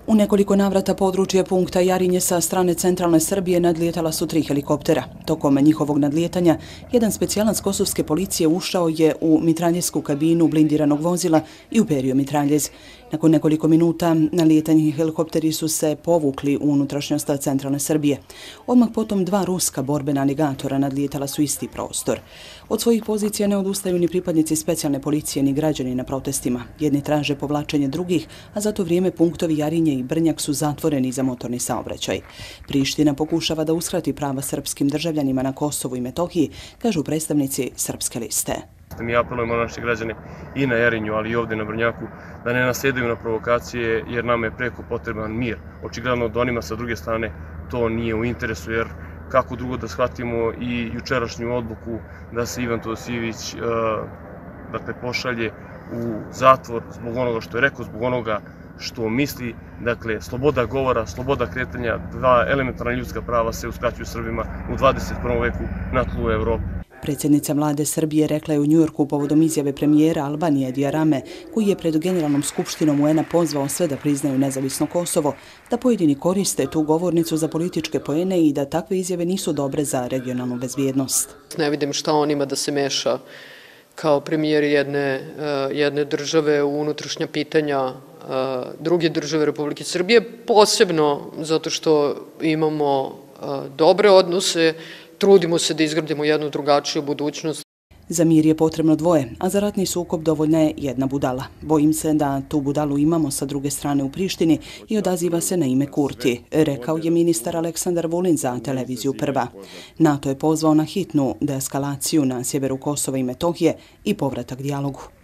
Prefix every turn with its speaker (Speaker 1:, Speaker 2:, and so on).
Speaker 1: U nekoliko navrata područje punkta Jarinje sa strane centralne Srbije nadlijetala su 3 helikoptera. Tokom njihovog nadlijetanja, jedan specijalac kosovske policije ušao je u mitraljezsku kabinu blindiranog vozila i uperio mitraljez. Nakon nekoliko minuta nalijetanji helikopteri su se povukli u unutrašnjost centralne Srbije. Odmah potom 2 ruska borbena aligatora nadlijetala su isti prostor. Od svojih pozicija ne odustaju ni pripadnici specijalne policije ni građani na protestima. Jedni traže povlačenje drugih, a za to vrijeme punktovi Jarinje i Brnjak su zatvoreni za motorni saobraćaj. Priština pokušava da uskrati prava srpskim državljanima na Kosovu i Metohiji, kažu predstavnici Srpske liste.
Speaker 2: Mi apelujemo na naše građane i na Jarinju, ali i ovdje na Brnjaku, da ne nasjedaju na provokacije jer nama je preko potreban mir. Očigledno da onima sa druge strane to nije u interesu, jer kako drugo da shvatimo i jučerašnju odluku da se Ivan Todosijević pošalje u zatvor zbog onoga što je rekao, zbog onoga što misli. Dakle, sloboda govora, sloboda kretanja, 2 elementarna ljudska prava se uskraćuju Srbima u 21. veku na tlu Evrope.
Speaker 1: Predsjednica vlade Srbije rekla je u Njujorku povodom izjave premijera Albanije Edija Rame, koji je pred Generalnom skupštinom UN-a pozvao sve da priznaju nezavisno Kosovo, da pojedini koriste tu govornicu za političke poene i da takve izjave nisu dobre za regionalnu bezbjednost.
Speaker 3: Ne vidim šta on ima da se meša kao premijer jedne države u unutrašnja pitanja druge države Republike Srbije, posebno zato što imamo dobre odnose, trudimo se da izgradimo jednu drugačiju budućnost.
Speaker 1: Za mir je potrebno 2, a za ratni sukob dovoljna je 1 budala. Bojim se da tu budalu imamo sa druge strane u Prištini i odaziva se na ime Kurti, rekao je ministar Aleksandar Vulin za televiziju Prva. NATO je pozvao na hitnu deeskalaciju na sjeveru Kosova i Metohije i povratak dijalogu.